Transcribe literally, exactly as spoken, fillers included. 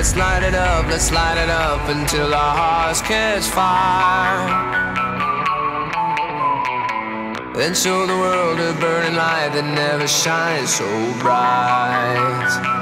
Let's light it up, let's light it up until our hearts catch fire. Then show the world a burning light that never shines so bright.